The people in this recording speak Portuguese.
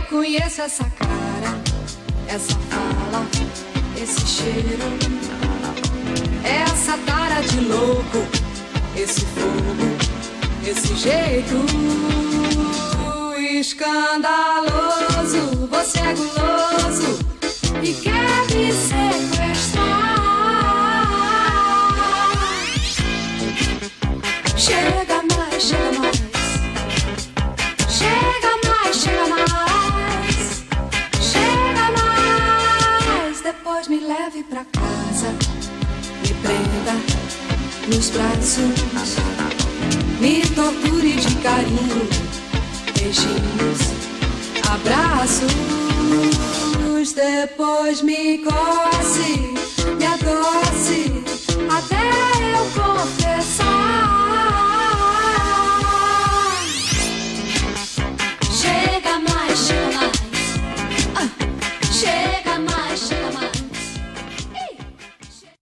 conheço essa cara, essa fala, esse cheiro, essa tara de louco, esse fogo, esse jeito escandaloso. Você é guloso e quer me sequestrar. Chega mais, chega mais. Chega mais, chega mais. Chega mais. Depois me leve pra casa, me prenda nos braços, me torture de carinho, beijinhos, abraços. Depois me coce, me adoce, até eu